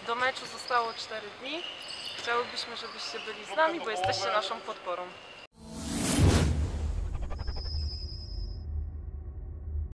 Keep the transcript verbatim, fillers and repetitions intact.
Do meczu zostało cztery dni. Chciałybyśmy, żebyście byli z nami, bo jesteście naszą podporą.